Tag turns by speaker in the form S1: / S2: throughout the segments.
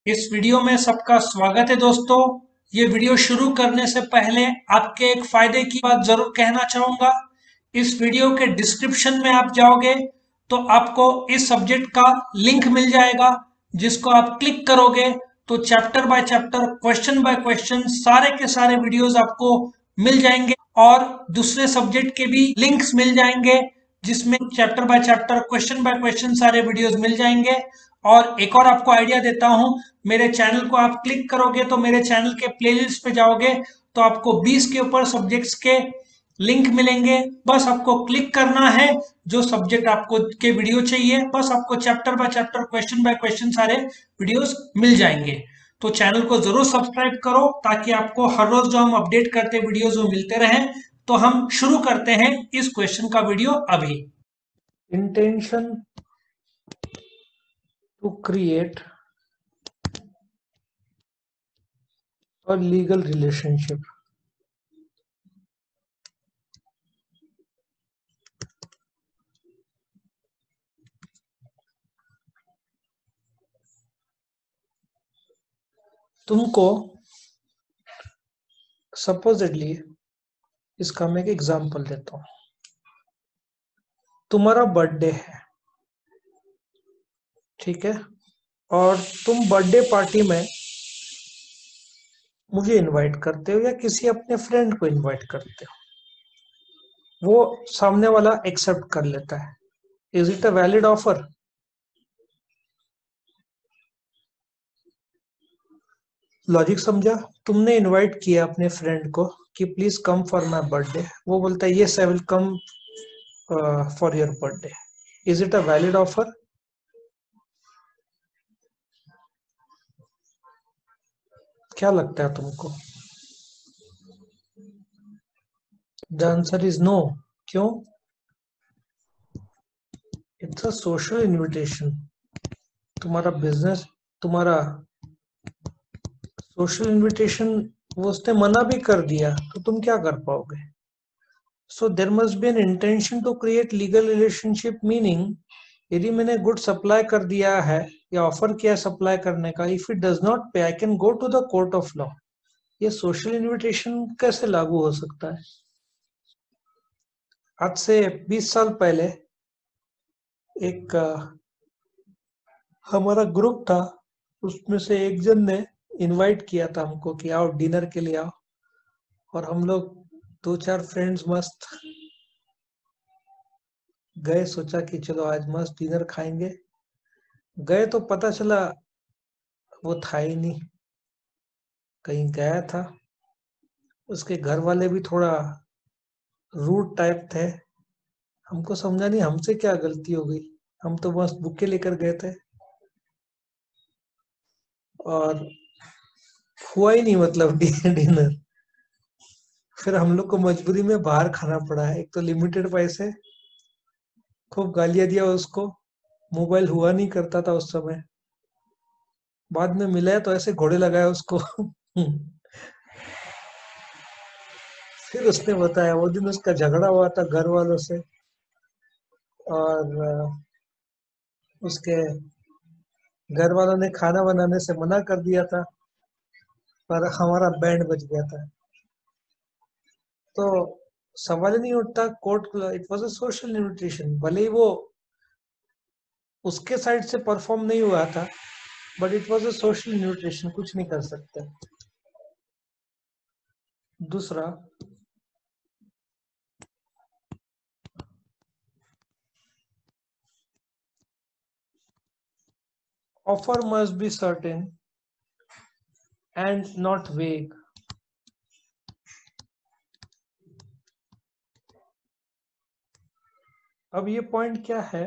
S1: इस वीडियो में सबका स्वागत है दोस्तों। ये वीडियो शुरू करने से पहले आपके एक फायदे की बात जरूर कहना चाहूंगा। इस वीडियो के डिस्क्रिप्शन में आप जाओगे तो आपको इस सब्जेक्ट का लिंक मिल जाएगा, जिसको आप क्लिक करोगे तो chapter by chapter, question by question सारे के सारे वीडियोस आपको मिल जाएंगे और दूसरे सब्जेक्ट के भी लिंक्स मिल जाएंगे, जिसमें chapter by chapter, question by question सारे वीडियोस मिल जाएंगे। और एक और आपको आइडिया देता हूं, मेरे चैनल को आप क्लिक करोगे तो मेरे चैनल के प्लेलिस्ट पे जाओगे तो आपको 20 के ऊपर सब्जेक्ट्स के लिंक मिलेंगे। बस आपको क्लिक करना है, जो सब्जेक्ट आपको के वीडियो चाहिए, बस आपको chapter by chapter, question by question सारे वीडियोस मिल जाएंगे। तो चैनल को जरूर सब्सक्राइब करो ताकि आपको हर रोज जो हम अपडेट करते वीडियोस वो मिलते रहें। तो हम शुरू करते हैं इस क्वेश्चन का वीडियो अभी।
S2: Intention to create a legal relationship. तुमको सपोजिटली, इसका मैं एक एग्जांपल देता हूं। तुम्हारा बर्थडे है, ठीक है, और तुम बर्थडे पार्टी में मुझे इनवाइट करते हो या किसी अपने फ्रेंड को इनवाइट करते हो। वो सामने वाला एक्सेप्ट कर लेता है। Is it a valid offer? Logic समझा? तुमने इनवाइट किया अपने फ्रेंड को कि please come for my birthday. वो बोलता है yes I will come for your birthday. Is it a valid offer? क्या लगता है तुमको? The answer is no. क्यों? It's a social invitation. तुम्हारा बिजनेस, तुम्हारा सोशल इनविटेशन, वो उसने मना भी कर दिया तो तुम क्या कर पाओगे? So there must be an intention to create legal relationship. Meaning, यदि मैंने गुड सप्लाई कर दिया है या ऑफर किया सप्लाई करने का, if it does not pay I can go to the court of law. ये सोशल इनविटेशन कैसे लागू हो सकता है? आज से 20 साल पहले एक हमारा ग्रुप था, उसमें से एक जन ने इनवाइट किया था हमको कि आओ डिनर के लिए आओ। और हम लोग दो चार फ्रेंड्स मस्त गए, सोचा कि चलो आज मस्त डिनर खाएंगे। गए तो पता चला वो था ही नहीं, कहीं गया था। उसके घर वाले भी थोड़ा रूड टाइप थे। हमको समझा नहीं हमसे क्या गलती हो गई, हम तो बस बुके लेकर गए थे और हुआ ही नहीं, मतलब डिनर। फिर हम लोग को मजबूरी में बाहर खाना पड़ा। एक तो लिमिटेड पैसे, खूब गालियां दिया उसको। मोबाइल हुआ नहीं करता था उस समय। बाद में मिला तो ऐसे घोड़े लगाया उसको। फिर उसने बताया वो दिन उसका झगड़ा हुआ था घर वालों से, और उसके घर वालों ने खाना बनाने से मना कर दिया था, पर हमारा बैंड बज गया था। तो सवाल ही नहीं उठता court. It was a social invitation, भले ही वो उसके साइड से परफॉर्म नहीं हुआ था, but it was a social invitation, कुछ नहीं कर सकते। दूसरा, offer must be certain and not vague. अब ये पॉइंट क्या है?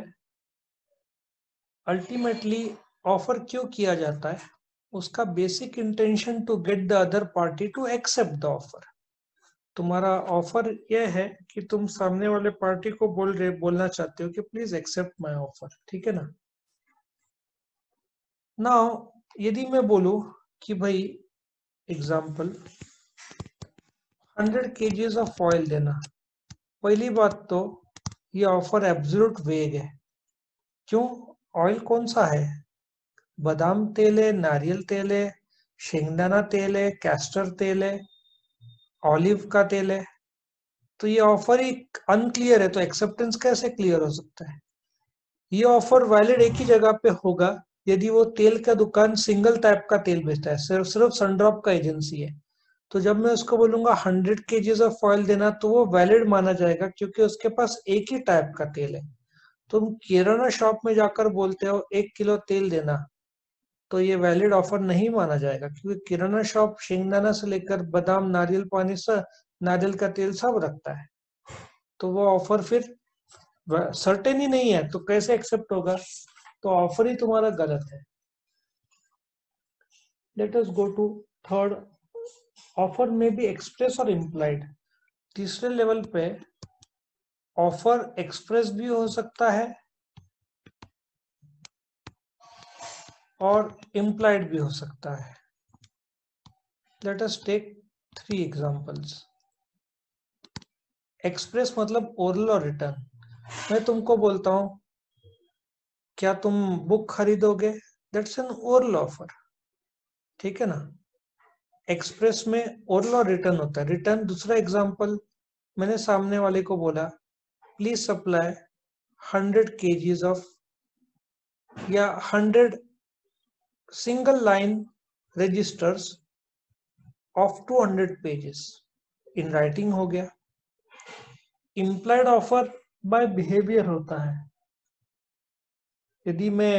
S2: अल्टीमेटली ऑफर क्यों किया जाता है? उसका basic intention to get the other party to accept the offer. तुम्हारा ऑफर यह है कि तुम सामने वाले पार्टी को बोलना चाहते हो कि प्लीज एक्सेप्ट माय ऑफर, ठीक है ना? नाउ यदि मैं बोलूं कि भाई एग्जाम्पल 100 kgs ऑफ ऑयल देना, पहली बात तो ये ऑफर एब्सोल्यूट वेग है। क्यों? ऑयल कौन सा है बादाम तेल है, नारियल तेल है, शेंगदाना तेल है, कैस्टर तेल है, ऑलिव का तेल है। तो ये ऑफर ही अनक्लियर है, तो एक्सेप्टेंस कैसे क्लियर हो सकता है? ये ऑफर वैलिड एक ही जगह पे होगा यदि वो तेल का दुकान सिंगल टाइप का तेल बेचता है, सिर्फ सिर्फ सनड्रॉप का एजेंसी है। तो जब मैं उसको बोलूंगा 100 kg ऑफ ऑयल देना, तो वो वैलिड माना जाएगा क्योंकि उसके पास एक ही टाइप का तेल है। तुम किराना शॉप में जाकर बोलते हो 1 किलो तेल देना, तो ये वैलिड ऑफर नहीं माना जाएगा क्योंकि किराना शॉप शेंगदाना से लेकर बादाम, नारियल पानी से नारियल का तेल सब रखता है। तो वो ऑफर फिर सर्टेन ही नहीं है, तो कैसे एक्सेप्ट होगा? तो ऑफर ही तुम्हारा गलत है। Let us go to third. Offer में बी एक्सप्रेस और इम्प्लाइड। तीसरे लेवल पे ऑफर एक्सप्रेस भी हो सकता है और इम्प्लाइड भी हो सकता है। Let us take 3 examples. Express मतलब ओरल और रिटर्न। मैं तुमको बोलता हूं क्या तुम बुक खरीदोगे, दैट्स एन ओरल ऑफर, ठीक है ना। एक्सप्रेस में ओरल और रिटर्न होता है। रिटर्न दूसरा एग्जांपल, मैंने सामने वाले को बोला प्लीज सप्लाई 100 kgs ऑफ या 100 single line registers of 200 pages, in writing हो गया। इम्प्लाइड ऑफर बाय बिहेवियर होता है। यदि मैं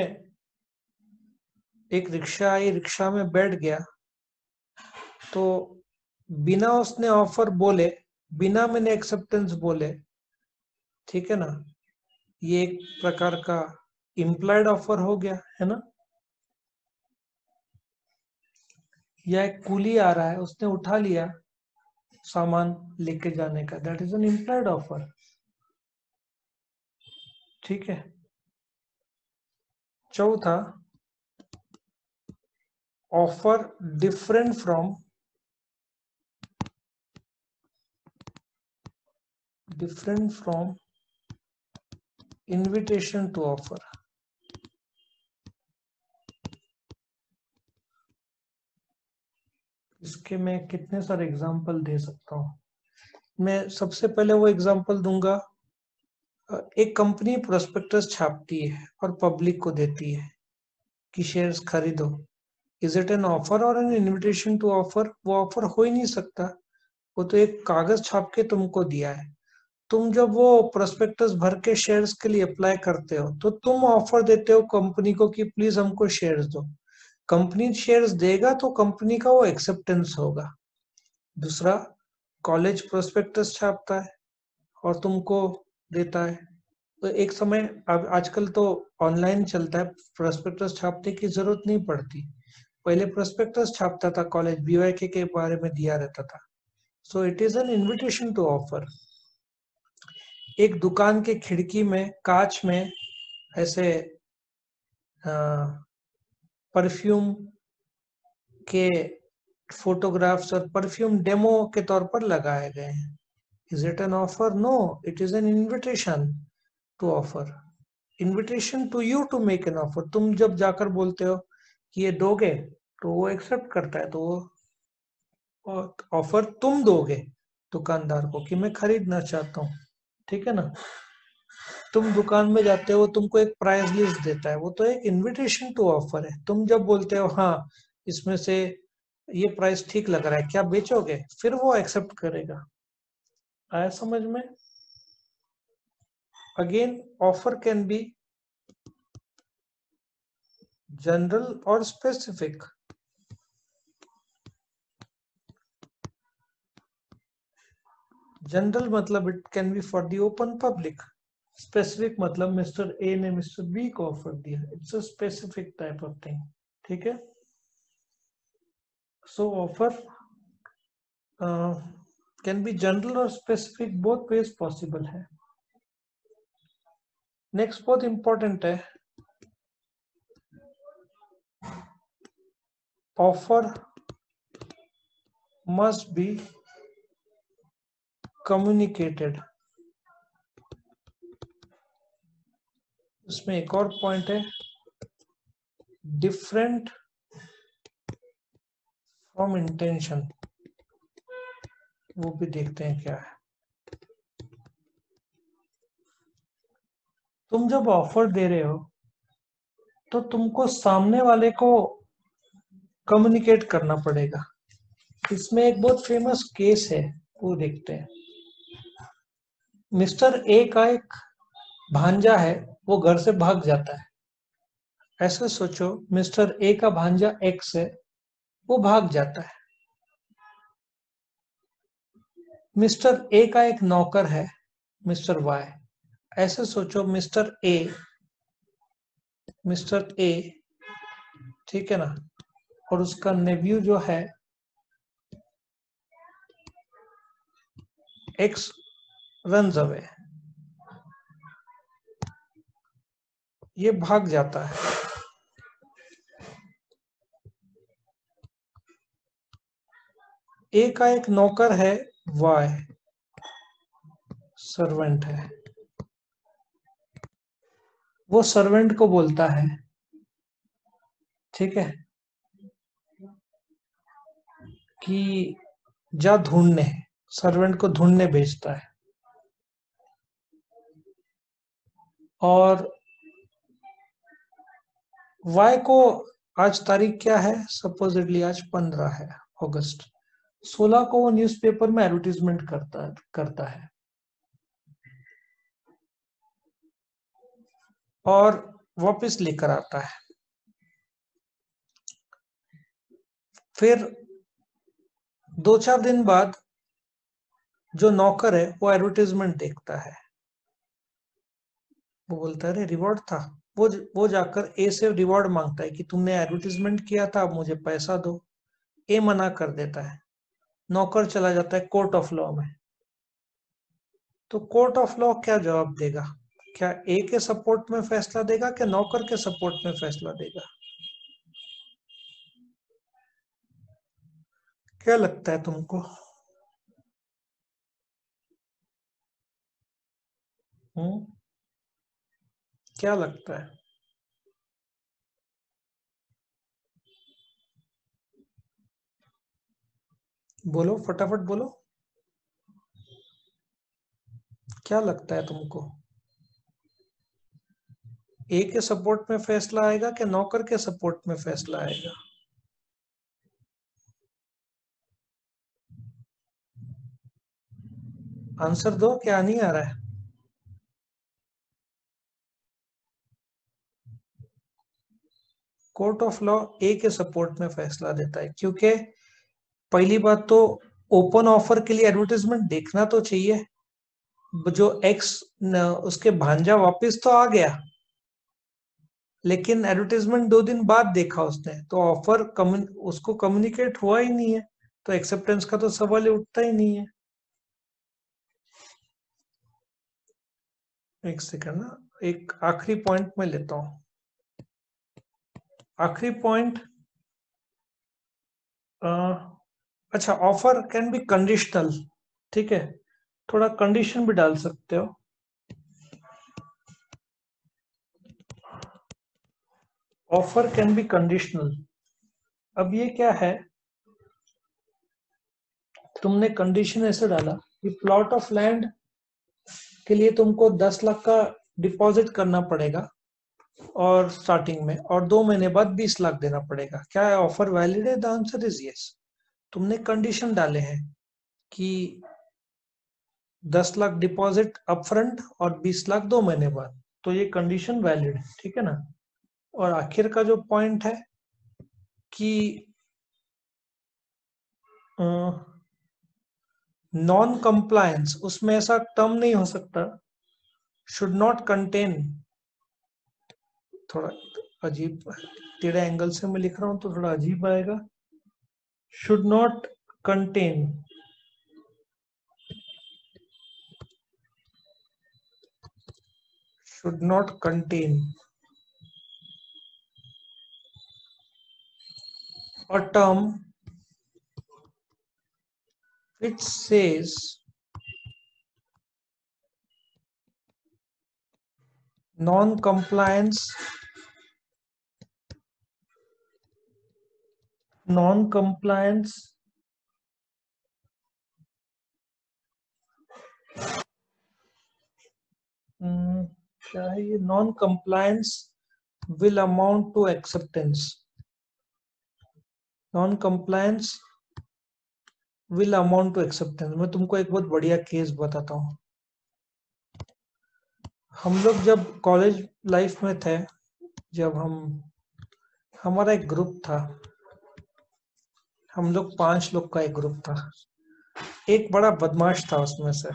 S2: एक रिक्शा आई, रिक्शा में बैठ गया, तो बिना उसने ऑफर बोले, बिना मैंने एक्सेप्टेंस बोले, ठीक है ना, ये एक प्रकार का इम्प्लाइड ऑफर हो गया है ना। या एक कूली आ रहा है, उसने उठा लिया सामान लेके जाने का, that is an implied offer, ठीक है। चौथा, offer different from invitation to offer. इसके मैं कितने सारे एग्जांपल दे सकता हूं। मैं सबसे पहले वो एग्जांपल दूंगा, एक कंपनी प्रोस्पेक्टस छापती है और पब्लिक को देती है कि शेयर्स खरीदो। इज इट एन ऑफर और एन इनविटेशन टू ऑफर? वो ऑफर हो ही नहीं सकता, वो तो एक कागज छाप के तुमको दिया है। तुम जब वो प्रोस्पेक्टस भर के शेयर्स के लिए अप्लाई करते हो, तो तुम ऑफर देते हो कंपनी को कि प्लीज हमको शेयर्स दो। कंपनी शेयर्स देगा तो कंपनी का वो एक्सेप्टेंस होगा। दूसरा, कॉलेज प्रोस्पेक्टस छापता है और तुमको देता है। तो एक समय, अब आजकल तो ऑनलाइन चलता है, प्रोस्पेक्टस छापने की जरूरत नहीं पड़ती। पहले प्रोस्पेक्टस छापता था कॉलेज, बीवाईके के बारे में दिया रहता था। So it is an invitation to offer. एक दुकान के खिड़की में कांच में ऐसे परफ्यूम के फोटोग्राफ्स और परफ्यूम डेमो के तौर पर लगाए गए हैं। Is it an offer? No, it is an invitation to offer, invitation to you to make an offer. तुम जब जाकर बोलते हो कि ये दोगे, तो वो एक्सेप्ट करता है, तो वो ऑफर तुम दोगे दुकानदार को कि मैं खरीदना चाहता हूँ, ठीक है ना। तुम दुकान में जाते हो, तुमको एक प्राइस लिस्ट देता है, वो तो एक इनविटेशन टू ऑफर है। तुम जब बोलते हो हाँ इसमें से ये प्राइस ठीक लग रहा है, क्या बेचोगे, फिर वो एक्सेप्ट करेगा। आया समझ में? Again, offer can be general और स्पेसिफिक। जनरल मतलब it can be for the open public. Specific मतलब मिस्टर ए ने मिस्टर बी को ऑफर दिया, it's a specific type of thing, ठीक है। So offer can be general और specific, both ways possible है। नेक्स्ट बहुत इंपॉर्टेंट है, ऑफर मस्ट बी कम्युनिकेटेड। इसमें एक और पॉइंट है, डिफरेंट फ्रॉम इंटेंशन, वो भी देखते हैं क्या है। तुम जब ऑफर दे रहे हो तो तुमको सामने वाले को कम्युनिकेट करना पड़ेगा। इसमें एक बहुत फेमस केस है, वो देखते हैं। मिस्टर ए का एक भांजा है, वो घर से भाग जाता है। ऐसे सोचो, मिस्टर ए का भांजा एक्स है, वो भाग जाता है। मिस्टर ए का एक नौकर है, मिस्टर वाई। ऐसे सोचो, मिस्टर ए, ठीक है ना, और उसका नेव्यू जो है एक्स रन्स अवे, ये भाग जाता है। ए का एक नौकर है, वाई सर्वेंट है। वो सर्वेंट को बोलता है, ठीक है, कि जा ढूंढने, सर्वेंट को ढूंढने भेजता है। और वाई को आज तारीख क्या है, सपोजिटली आज 15 है अगस्त। 16 को वो न्यूज़पेपर में एडवर्टीजमेंट करता है और वापस लेकर आता है। फिर 2-4 दिन बाद जो नौकर है वो एडवर्टीजमेंट देखता है, वो बोलता है अरे रिवॉर्ड था। वो जाकर ए से रिवॉर्ड मांगता है कि तुमने एडवर्टीजमेंट किया था, अब मुझे पैसा दो। ए मना कर देता है। नौकर चला जाता है कोर्ट ऑफ लॉ में। तो कोर्ट ऑफ लॉ क्या जवाब देगा? क्या ए के सपोर्ट में फैसला देगा, क्या नौकर के सपोर्ट में फैसला देगा? क्या लगता है तुमको? हम्म, क्या लगता है? बोलो, फटाफट बोलो, क्या लगता है तुमको? ए के सपोर्ट में फैसला आएगा कि नौकर के सपोर्ट में फैसला आएगा? आंसर दो, क्या नहीं आ रहा है? कोर्ट ऑफ लॉ ए के सपोर्ट में फैसला देता है, क्योंकि पहली बात तो ओपन ऑफर के लिए एडवर्टीजमेंट देखना तो चाहिए। जो एक्स उसके भांजा वापस तो आ गया, लेकिन एडवर्टीजमेंट 2 दिन बाद देखा उसने, तो ऑफर उसको कम्युनिकेट हुआ ही नहीं है, तो एक्सेप्टेंस का तो सवाल ही उठता ही नहीं है। एक सेकंड ना, एक आखिरी पॉइंट में लेता हूं। आखिरी पॉइंट, अच्छा, ऑफर कैन बी कंडीशनल, ठीक है, थोड़ा कंडीशन भी डाल सकते हो। Offer can be conditional. अब ये क्या है, तुमने कंडीशन ऐसे डाला कि प्लॉट ऑफ लैंड के लिए तुमको 10 लाख का डिपॉजिट करना पड़ेगा और स्टार्टिंग में, और 2 महीने बाद 20 लाख देना पड़ेगा। क्या है, ऑफर वैलिड है? The answer is yes. तुमने कंडीशन डाले हैं कि 10 लाख डिपॉजिट अपफ्रंट और 20 लाख 2 महीने बाद, तो ये कंडीशन वैलिड है, ठीक है ना। और आखिर का जो पॉइंट है कि नॉन कंप्लायंस, उसमें ऐसा टर्म नहीं हो सकता, शुड नॉट कंटेन, थोड़ा अजीब टेढ़े एंगल से मैं लिख रहा हूं तो थोड़ा अजीब आएगा। Should not contain should not contain a term which says non-compliance non compliance क्या है ये? Non compliance will amount to acceptance. Non compliance will amount to acceptance. मैं तुमको एक बहुत बढ़िया केस बताता हूँ। हम लोग जब कॉलेज लाइफ में थे, जब हमारा एक ग्रुप था, हम लोग 5 लोग का एक ग्रुप था। एक बड़ा बदमाश था उसमें से।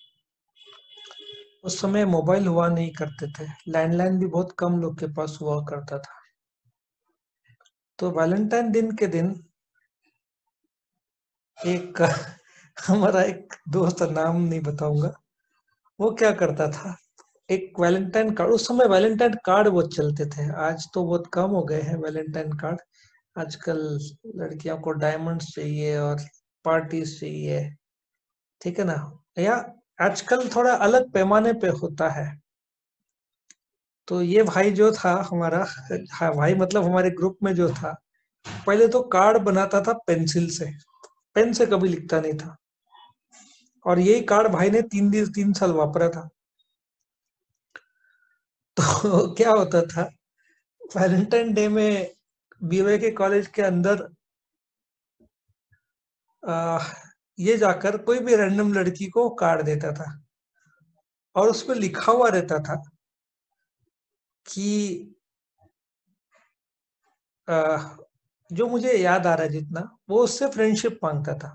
S2: उस समय मोबाइल हुआ नहीं करते थे, लैंडलाइन भी बहुत कम लोग के पास हुआ करता था। तो वैलेंटाइन दिन के दिन एक हमारा एक दोस्त, नाम नहीं बताऊंगा, वो क्या करता था, एक वैलेंटाइन कार्ड, उस समय वैलेंटाइन कार्ड बहुत चलते थे, आज तो बहुत कम हो गए हैं वैलेंटाइन कार्ड। आजकल लड़कियों को डायमंड्स चाहिए और पार्टीज चाहिए, ठीक है ना? या आजकल थोड़ा अलग पैमाने पे होता है। तो ये भाई जो था हमारा, हाँ भाई मतलब हमारे ग्रुप में जो था, पहले तो कार्ड बनाता था पेंसिल से, पेन से कभी लिखता नहीं था। और यही कार्ड भाई ने 3 साल वापरा था। तो क्या होता था, वैलेंटाइन डे में बीवे के कॉलेज के अंदर आ, ये जाकर कोई भी रैंडम लड़की को कार्ड देता था, और उसमें लिखा हुआ रहता था कि आ, जो मुझे याद आ रहा है जितना, वो उससे फ्रेंडशिप मांगता था।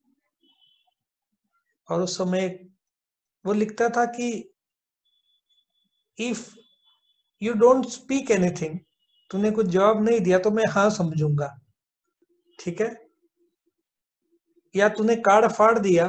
S2: और उस समय वो लिखता था कि if you don't speak anything, तूने कुछ जवाब नहीं दिया तो मैं हाँ समझूंगा, ठीक है? या तूने कार्ड फाड़ दिया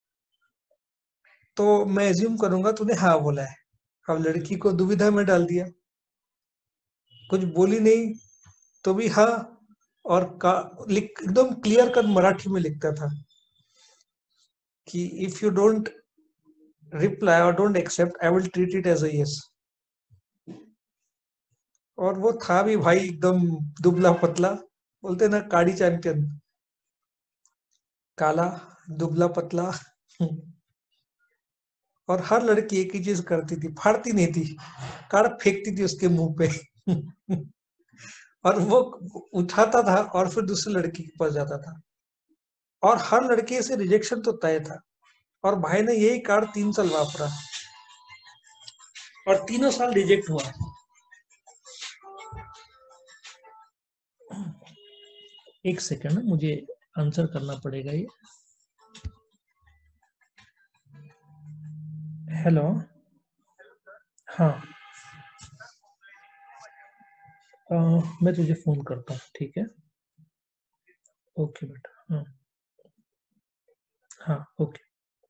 S2: तो मैं एज्यूम करूंगा तूने हाँ बोला है। अब लड़की को दुविधा में डाल दिया, कुछ बोली नहीं तो भी हाँ। और लिख एकदम क्लियर कट मराठी में लिखता था कि इफ यू डोंट रिप्लाई और don't accept, I will treat it as a yes. और वो था भी भाई एकदम दुबला पतला, बोलते ना काड़ी चैंपियन, काला, दुबला पतला। और हर लड़की एक ही चीज करती थी, फाड़ती नहीं थी, कार्ड फेंकती थी उसके मुंह पे। और वो उठाता था और फिर दूसरी लड़की के पास जाता था, और हर लड़के से रिजेक्शन तो तय था। और भाई ने यही कार्ड 3 साल वापरा, और 3 साल रिजेक्ट हुआ। एक सेकंड, मुझे आंसर करना पड़ेगा ये। हेलो। हाँ। मैं तुझे फोन करता हूँ, ठीक है? ओके बेटा। हाँ। हाँ ओके।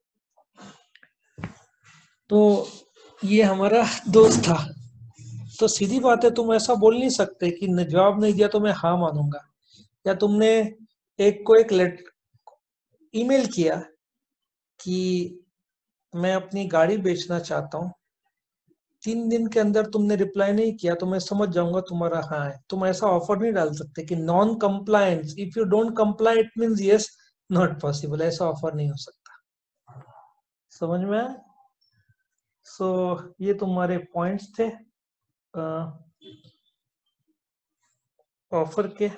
S2: तो ये हमारा दोस्त था। तो सीधी बात है, तुम ऐसा बोल नहीं सकते कि जवाब नहीं दिया तो मैं हाँ मानूंगा। या तुमने एक को एक ईमेल किया कि मैं अपनी गाड़ी बेचना चाहता हूँ, 3 दिन के अंदर तुमने रिप्लाई नहीं किया तो मैं समझ जाऊंगा तुम्हारा हाँ है। तुम ऐसा ऑफर नहीं डाल सकते कि non compliance, if you don't comply it means yes, not possible, ऐसा ऑफर नहीं हो सकता। समझ में आया? सो ये तुम्हारे पॉइंट्स थे ऑफर के।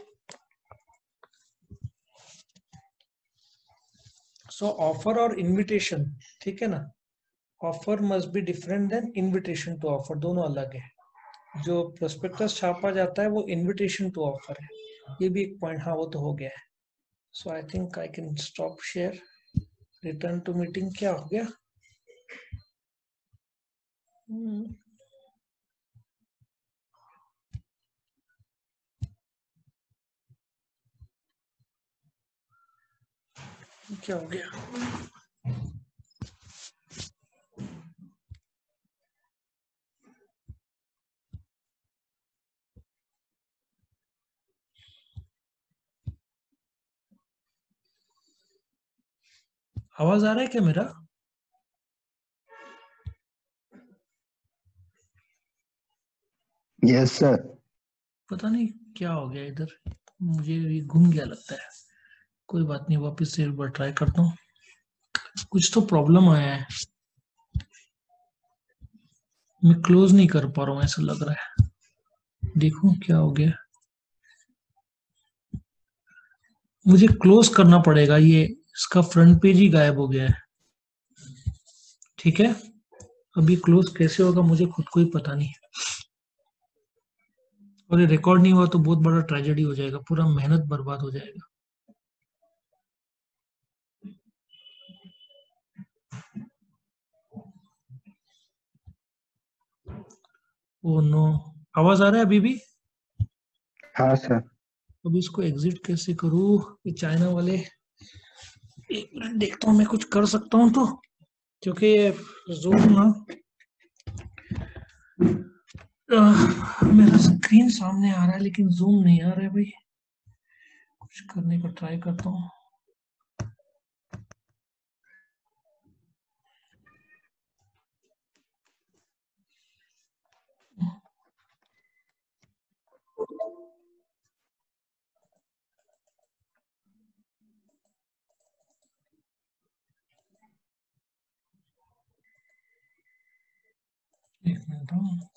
S2: सो ऑफर और इनविटेशन, ठीक है ना? Offer must be different than invitation to offer, दोनों अलग है। जो प्रोस्पेक्टस छापा जाता है वो इनविटेशन टू ऑफर है। ये भी एक पॉइंट, हाँ वो तो हो गया है। So I think I can stop share. Return to meeting क्या हो गया? क्या हो गया? आवाज आ रहा है क्या मेरा?
S3: Yes sir.
S2: पता नहीं क्या हो गया इधर।
S1: मुझे ये घूम गया लगता है। कोई बात नहीं, वापस से एक बार ट्राई करता हूँ। कुछ तो प्रॉब्लम आया है, मैं क्लोज नहीं कर पा रहा हूँ ऐसा लग रहा है। देखूं क्या हो गया। मुझे क्लोज करना पड़ेगा, ये इसका फ्रंट पेज ही गायब हो गया है। ठीक है, अभी क्लोज कैसे होगा मुझे खुद को ही पता नहीं। और ये रिकॉर्ड नहीं हुआ तो बहुत बड़ा ट्रेजेडी हो जाएगा, पूरा मेहनत बर्बाद हो जाएगा। ओ नो, आवाज आ रहा है अभी भी?
S3: हाँ सर।
S1: अभी इसको एग्जिट कैसे करूँ, ये चाइना वाले। एक मिनट देखता हूँ मैं कुछ कर सकता हूँ तो, क्योंकि ये जूम ना मेरा स्क्रीन सामने आ रहा है लेकिन जूम नहीं आ रहा है भाई। कुछ करने का ट्राई करता हूँ। एक मिनट,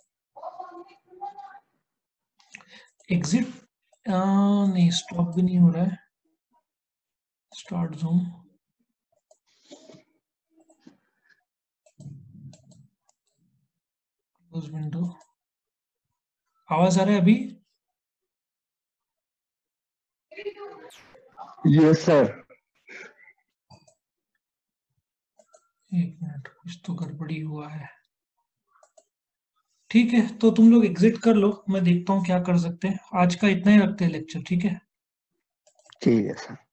S1: एग्जिट नहीं, स्टॉप भी नहीं हो रहा है। Start Zoom, close window. आवाज आ रहा है अभी?
S3: Yes sir.
S1: एक मिनट, कुछ तो गड़बड़ी हुआ है। ठीक है, तो तुम लोग एग्जिट कर लो, मैं देखता हूँ क्या कर सकते हैं। आज का इतना ही रखते हैं लेक्चर, ठीक है?
S3: ठीक है सर।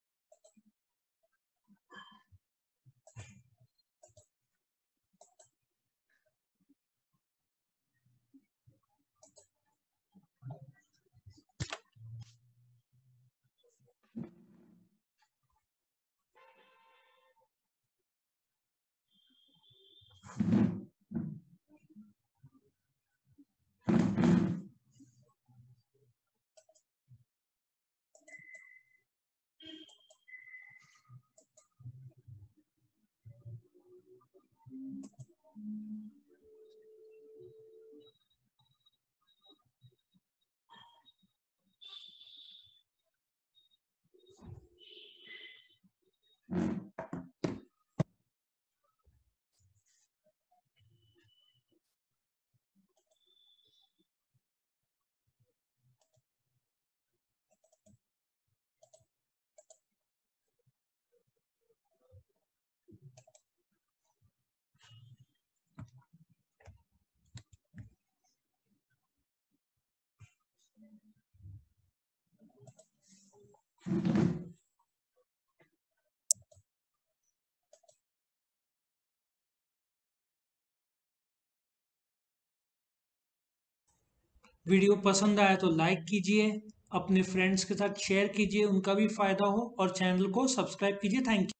S1: वीडियो पसंद आया तो लाइक कीजिए, अपने फ्रेंड्स के साथ शेयर कीजिए, उनका भी फायदा हो, और चैनल को सब्सक्राइब कीजिए। Thank you.